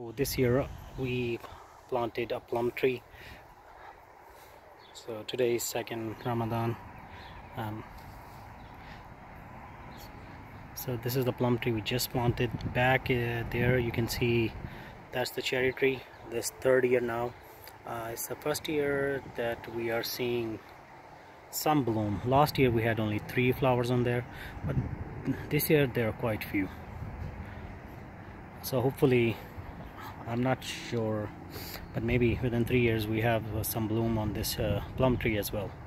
So this year we planted a plum tree. So today is second Ramadan. So this is the plum tree we just planted. Back there you can see that's the cherry tree. This third year now. It's the first year that we are seeing some bloom. Last year we had only 3 flowers on there, but this year there are quite few. So hopefully, I'm not sure, but maybe within 3 years we have some bloom on this plum tree as well.